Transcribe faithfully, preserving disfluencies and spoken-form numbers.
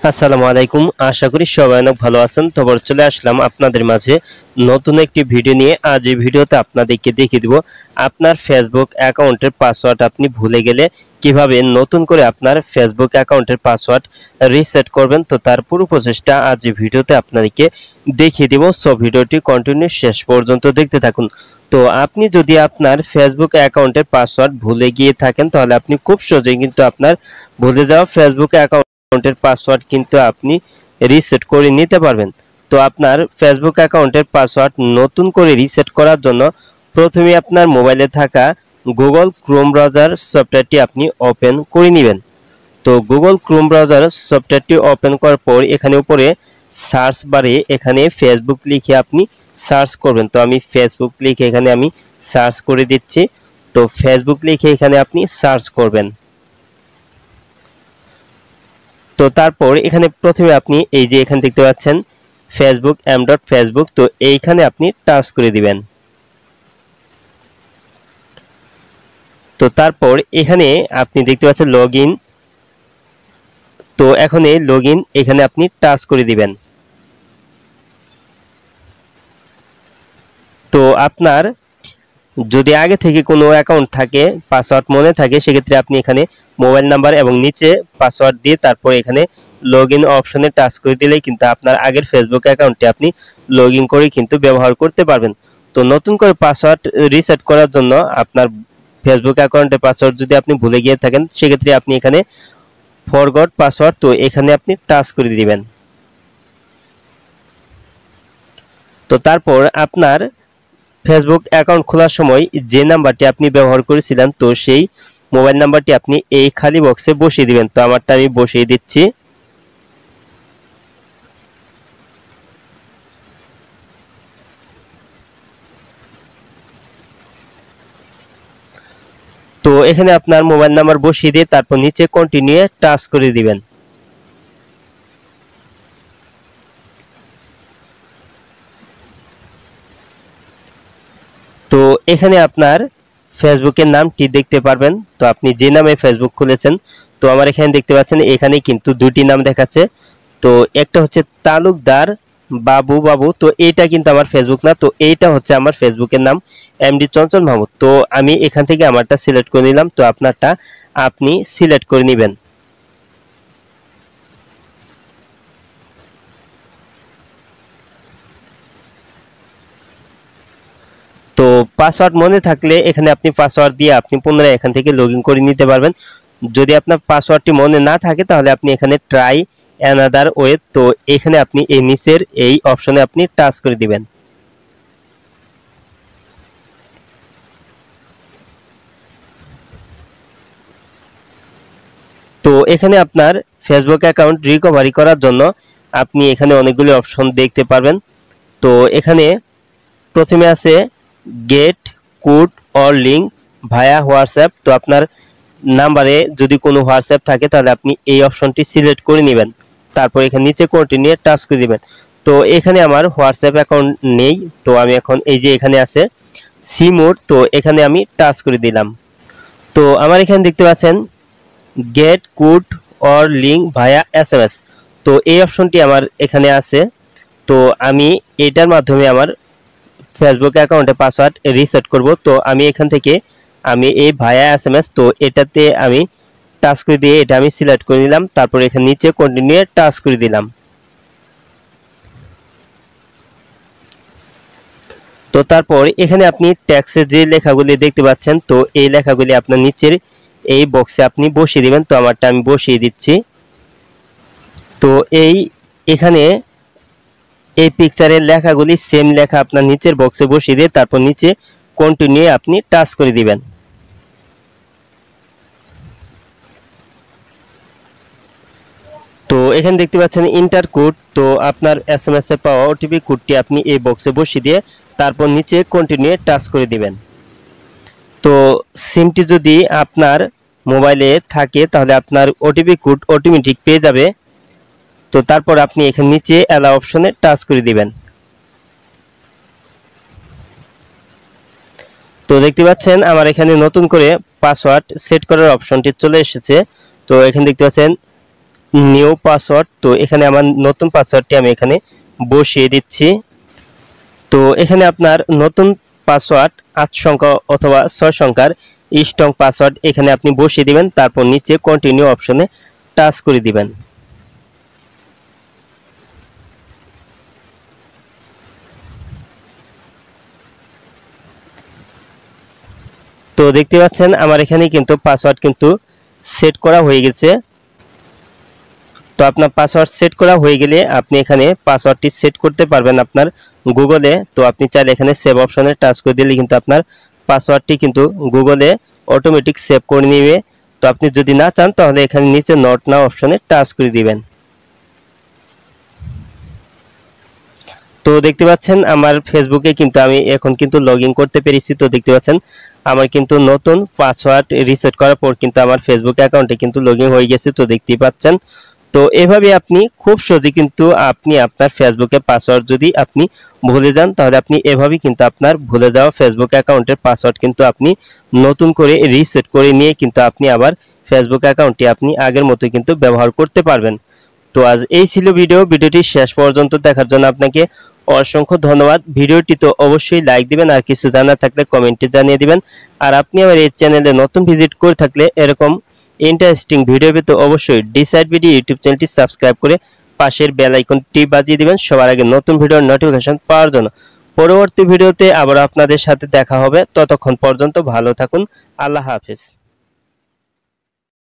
আসসালামু আলাইকুম। আশা করি সবাই অনেক ভালো আছেন। তো আবার চলে আসলাম আপনাদের মাঝে নতুন একটি ভিডিও নিয়ে। আজ এই ভিডিওতে আপনাদেরকে দেখিয়ে দিব আপনার ফেসবুক অ্যাকাউন্টের পাসওয়ার্ড আপনি ভুলে গেলে কিভাবে নতুন করে আপনার ফেসবুক অ্যাকাউন্টের পাসওয়ার্ড রিসেট করবেন। তো তার পুরো প্রসেসটা আজ এই ভিডিওতে আপনাদেরকে দেখিয়ে দিব। সো ভিডিওটি কন্টিনিউ শেষ পর্যন্ত দেখতে থাকুন। তো আপনি যদি আপনার ফেসবুক অ্যাকাউন্টের পাসওয়ার্ড ভুলে গিয়ে থাকেন তাহলে আপনি খুব সহজেই কিন্তু আপনার ভুলে যাওয়া ফেসবুক অ্যাকাউন্ট অ্যাকাউন্টের পাসওয়ার্ড কিন্তু আপনি রিসেট করে নিতে পারবেন। তো আপনার ফেসবুক অ্যাকাউন্টের পাসওয়ার্ড নতুন করে রিসেট করার জন্য প্রথমে আপনার মোবাইলে থাকা গুগল ক্রোম ব্রাউজার সফটওয়্যারটি আপনি ওপেন করে নেবেন। তো গুগল ক্রোম ব্রাউজার সফটওয়্যারটি ওপেন করার পর এখানে উপরে সার্চ বারে এখানে ফেসবুক লিখে আপনি সার্চ করবেন। তো আমি ফেসবুক লিখে এখানে আমি সার্চ করে দিচ্ছি। তো ফেসবুক লিখে এখানে আপনি সার্চ করবেন। তো তারপর এখানে প্রথমে আপনি এই যে এখানে দেখতে পাচ্ছেন ফেসবুক এম ডট ফেসবুক, তো এইখানে আপনি টাচ করে দিবেন। তো তারপর এখানে আপনি দেখতে পাচ্ছেন লগ ইন, তো এখন এই লগ ইন এখানে আপনি টাচ করে দিবেন। তো আপনার যদি আগে থেকে কোনো অ্যাকাউন্ট থাকে পাসওয়ার্ড মনে থাকে সেক্ষেত্রে আপনি এখানে মোবাইল নাম্বার এবং নিচে পাসওয়ার্ড দিয়ে তারপর এখানে লগ ইন অপশনে টাচ করে দিলেই কিন্তু আপনার আগের ফেসবুক অ্যাকাউন্টে আপনি লগ ইন করে কিন্তু ব্যবহার করতে পারবেন। তো নতুন করে পাসওয়ার্ড রিসেট করার জন্য আপনার ফেসবুক অ্যাকাউন্টের পাসওয়ার্ড যদি আপনি ভুলে গিয়ে থাকেন সেক্ষেত্রে আপনি এখানে ফরগট পাসওয়ার্ড, তো এখানে আপনি টাচ করে দিবেন। তো তারপর আপনার ফেসবুক অ্যাকাউন্ট খোলার সময় যে নাম্বারটি আপনি ব্যবহার করেছিলেন তো সেই মোবাইল নাম্বারটি আপনি এই খালি বক্সে বসিয়ে দিবেন। তো আমারটা আমি বসিয়ে দিচ্ছি। তো এখানে আপনার মোবাইল নাম্বার বসিয়ে দিয়ে তারপর নিচে কন্টিনিউ টাচ করে দিবেন। তো এখানে আপনার ফেসবুকের নামটি দেখতে পারবেন। তো আপনি যে নামে ফেসবুক খুলেছেন, তো আমার এখানে দেখতে পাচ্ছেন এখানে কিন্তু দুটি নাম দেখাচ্ছে। তো একটা হচ্ছে তালুকদার বাবু বাবু, তো এইটা কিন্তু আমার ফেসবুক না, তো এইটা হচ্ছে আমার ফেসবুকের নাম এমডি চঞ্চল মাহমুদ। তো আমি এখান থেকে আমারটা সিলেক্ট করে নিলাম। তো আপনারটা আপনি সিলেক্ট করে নেবেন। তো পাসওয়ার্ড মনে থাকলে এখানে আপনি পাসওয়ার্ড দিয়ে আপনি পুনরায় এখান থেকে লগ ইন করে নিতে পারবেন। যদি আপনার পাসওয়ার্ডটি মনে না থাকে তাহলে আপনি এখানে ট্রাই অ্যানাদার ওয়ে, তো এখানে আপনি এই নিচের এই অপশনে আপনি টাচ করে দিবেন। তো এখানে আপনার ফেসবুক অ্যাকাউন্ট রিকভারি করার জন্য আপনি এখানে অনেকগুলি অপশন দেখতে পারবেন। তো এখানে প্রথমে আছে get code or link via WhatsApp. তো আপনার নাম্বারে যদি কোনো হোয়াটসঅ্যাপ থাকে তাহলে আপনি এই অপশনটি সিলেক্ট করে নেবেন। তারপর এখানে নিচে কন্টিনিউ টাচ করে দিবেন। তো এখানে আমার হোয়াটসঅ্যাপ অ্যাকাউন্ট নেই, তো আমি এখন এই যে এখানে আছে সি মোড, তো এখানে আমি টাচ করে দিলাম। তো আমার এখানে দেখতে পাচ্ছেন get code or link via S M S, তো এই অপশনটি আমার এখানে আছে। তো আমি এটার মাধ্যমে আমার ফেসবুক অ্যাকাউন্টে পাসওয়ার্ড রিসেট করব। তো আমি এখান থেকে আমি এই ভায়া এস এম এস, তো এটাতে আমি টাচ করে দিয়ে এটা আমি সিলেক্ট করে নিলাম। তারপর এখানে নিচে কন্টিনিউ টাচ করে দিলাম। তো তারপর এখানে আপনি ট্যাক্সে যে লেখাগুলি দেখতে পাচ্ছেন, তো এই লেখাগুলি আপনার নিচের এই বক্সে আপনি বসিয়ে দিবেন। তো আমারটা আমি বসিয়ে দিচ্ছি। তো এই এখানে এই পিকচারের লেখাগুলি সেম লেখা আপনার নিচের বক্সে বসিয়ে দিয়ে তারপর নিচে কন্টিনিউ আপনি টাচ করে দিবেন। তো এখানে দেখতে পাচ্ছেন ইন্টার কোড, তো আপনার এস এম এস এ পাওয়া ওটিপি কোডটি আপনি এই বক্সে বসিয়ে দিয়ে তারপর নিচে কন্টিনিউ টাচ করে দিবেন। তো সিমটি যদি আপনার মোবাইলে থাকে তাহলে আপনার ওটিপি কোড অটোমেটিক পেয়ে যাবে। তো তারপর আপনি এখানে নিচে অ্যালাউ অপশনে টাচ করে দিবেন। তো দেখতে পাচ্ছেন আমার এখানে নতুন করে পাসওয়ার্ড সেট করার অপশনটি চলে এসেছে। তো এখানে দেখতে পাচ্ছেন নিউ পাসওয়ার্ড। তো এখানে আমার নতুন পাসওয়ার্ডটি আমি এখানে বসিয়ে দিচ্ছি। তো এখানে আপনার নতুন পাসওয়ার্ড আট সংখ্যা অথবা ছয় সংখ্যার স্ট্রং পাসওয়ার্ড এখানে আপনি বসিয়ে দিবেন, তারপর নিচে কন্টিনিউ অপশনে টাচ করে দিবেন। তো দেখতে পাচ্ছেন আমার এখানে কিন্তু পাসওয়ার্ড কিন্তু সেট করা হয়ে গেছে। তো আপনার পাসওয়ার্ড সেট করা হয়ে গেলে আপনি এখানে পাসওয়ার্ডটি সেট করতে পারবেন আপনার গুগলে। তো আপনি চাইলে এখানে সেভ অপশনে টাচ করে দিলে কিন্তু আপনার পাসওয়ার্ডটি কিন্তু গুগলে অটোমেটিক সেভ করে নেবে। তো আপনি যদি না চান তাহলে এখানে নিচে নট নাও অপশনে টাচ করে দিবেন। তো দেখতে পাচ্ছেন আমার ফেসবুকে কিন্তু আমি এখন কিন্তু লগ ইন করতে পেরেছি। তো দেখতে পাচ্ছেন আমার কিন্তু নতুন পাসওয়ার্ড রিসেট করার পর কিন্তু আমার ফেসবুক অ্যাকাউন্টে কিন্তু লগ ইন হয়ে গেছে। তো দেখতেই পাচ্ছেন। তো এভাবে আপনি খুব সহজে কিন্তু আপনি আপনার ফেসবুকে পাসওয়ার্ড যদি আপনি ভুলে যান তাহলে আপনি এভাবেই কিন্তু আপনার ভুলে যাওয়া ফেসবুক অ্যাকাউন্টের পাসওয়ার্ড কিন্তু আপনি নতুন করে রিসেট করে নিয়ে কিন্তু আপনি আবার ফেসবুক অ্যাকাউন্টটি আপনি আগের মতো কিন্তু ব্যবহার করতে পারবেন। তো আজ এই ছিল ভিডিও। ভিডিওটি শেষ পর্যন্ত দেখার জন্য আপনাকে অসংখ্য ধন্যবাদ। ভিডিওটি তো অবশ্যই লাইক দিবেন, আর কিছু জানার থাকলে কমেন্টে জানিয়ে দিবেন। আর আপনি আমার এই চ্যানেলে নতুন ভিজিট করে থাকলে এরকম ইন্টারেস্টিং ভিডিও পেতে অবশ্যই ডিসাইড ভিডিও ইউটিউব চ্যানেলটি সাবস্ক্রাইব করে পাশের বেল আইকনটি বাজিয়ে দিবেন সবার আগে নতুন ভিডিওর নোটিফিকেশন পাওয়ার জন্য। পরবর্তী ভিডিওতে আবার আপনাদের সাথে দেখা হবে। ততক্ষণ পর্যন্ত ভালো থাকুন। আল্লাহ হাফেজ।